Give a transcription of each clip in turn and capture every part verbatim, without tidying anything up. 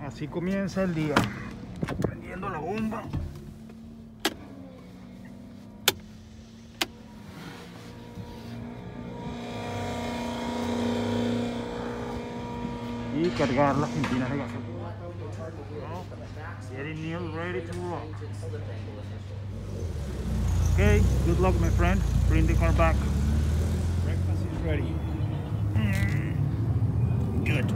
Así comienza el día, prendiendo la bomba. Y cargar las pintinas de gasolina. Getting nearly ready to rock. Okay, good luck my friend. Bring the car back. Breakfast is ready. Mm. Good.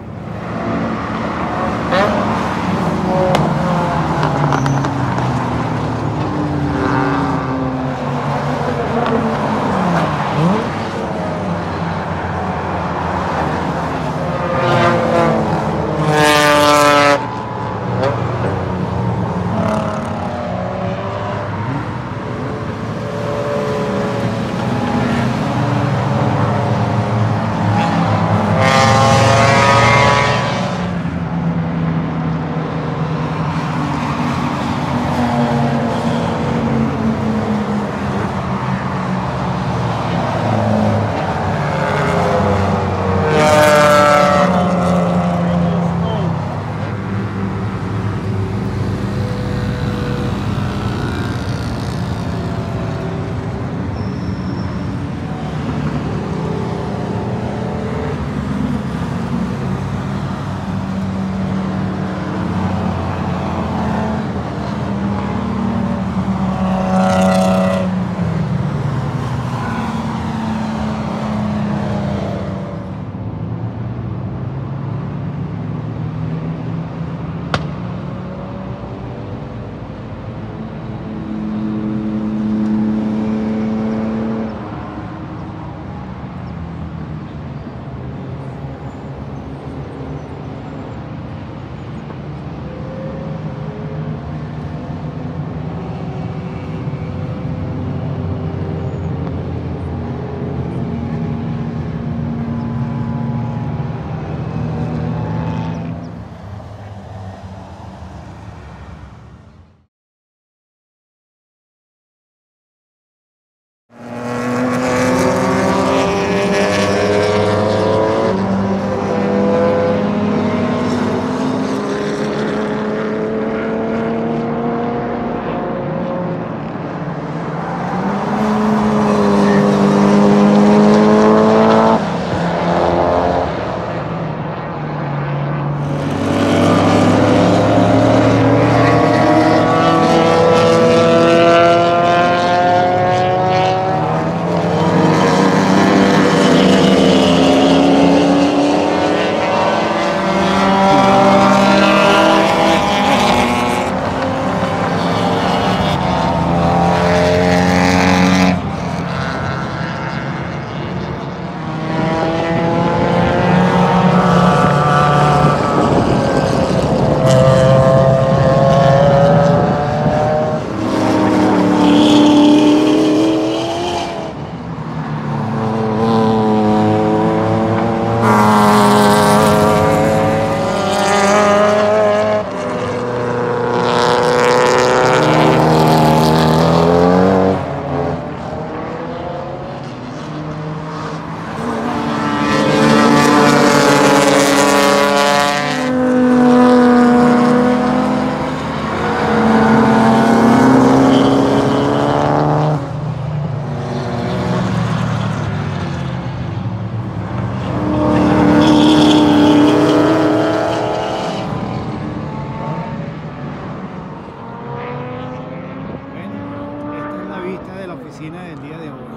Del día de hoy.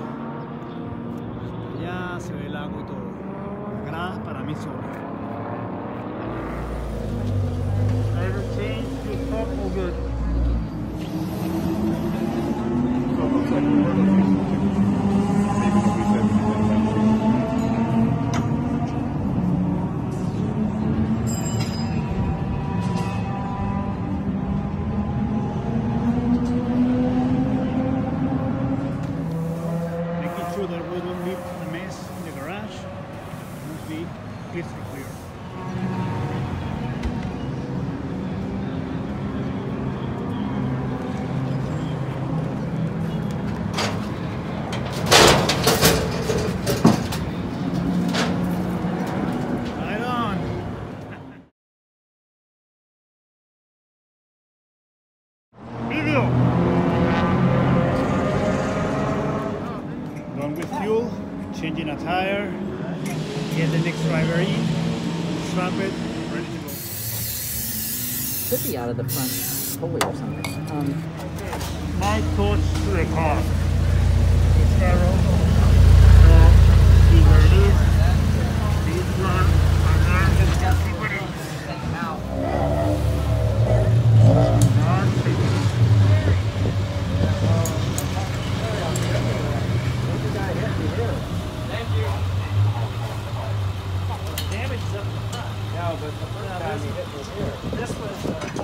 Ya se ve el lago y todo. Las gradas para mí son. Everything is all good. There wouldn't be a mess in the garage. It must be crystal clear. changing a tire, get the next driver in, strap it, ready to go. Could be out of the front pulley or something. Um, My thoughts to the car. It's arrow. So we release this one and then just see what it is. That's it. Damage is up the front. No, but the first time he hit was here. This was. Uh,